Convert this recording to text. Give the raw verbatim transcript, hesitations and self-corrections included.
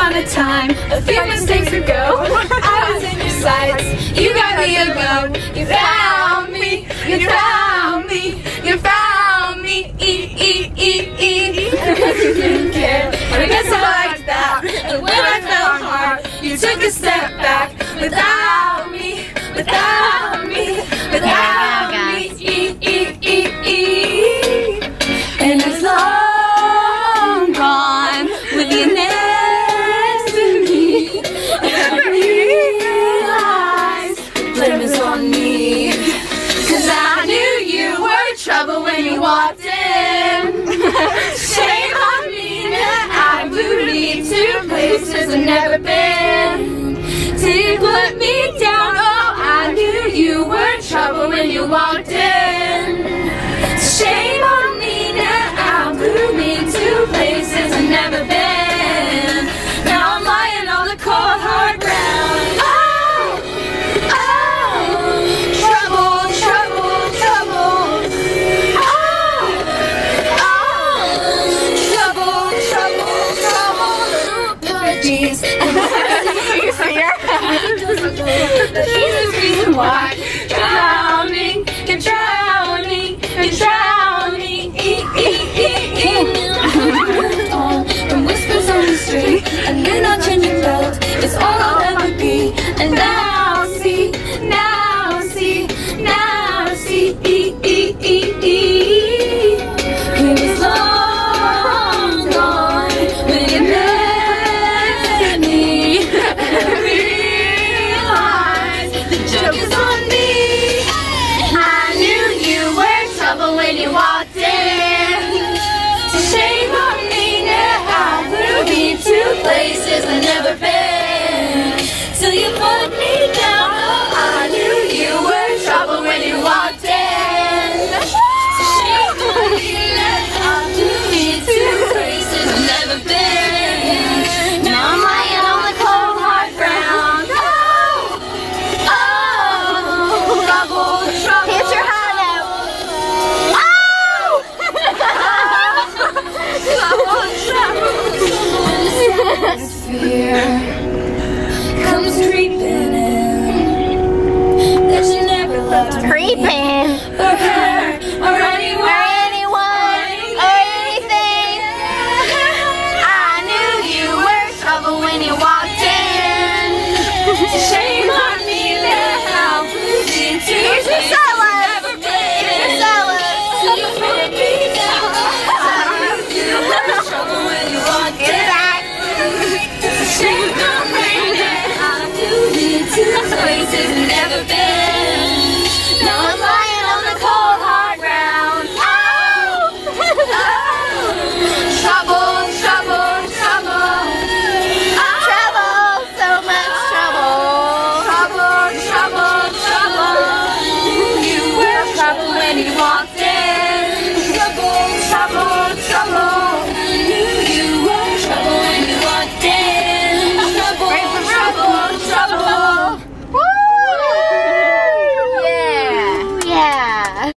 upon a time, a few mistakes ago, I was in your sights. You got me a go. You found me. You found me. You found me. E e e e. Because you didn't care. I guess I liked that. And when I fell hard, you took a step back. Without me. Without me. Without me. E e e e. And it's long gone with you next to me. And I realize blame is on me. Cause I knew you were trouble when you walked in. Shame on me that I blew me to places I've never been. Did put me down, oh I knew you were trouble when you walked in. Shame on me that I blew me to places I've never been. Now I'm lying on the cold hard ground. Oh, oh, trouble, trouble, trouble. Oh, oh, trouble, trouble, trouble. Jeez. You see her? She's the reason why you're drowning, you're drowning, you're drowning. E e e e. From whispers on the street, and then I'll change your clothes. It's all I'll ever be. And now see, now see, now see. E e e e. It was long gone when you met me. And I realized the joke is on me. I knew you were trouble when you walked in. So shame on me now. I blew me to places I've never been. Till you put me down. Oh, I knew you were trouble when you walked in. So shame on me that I blew me to places I've never been. Now I'm lying on the cold hard ground. Oh, oh, trouble, trouble. Here's your hand out. Fear comes creeping in that you never loved me. Creeping. Perhaps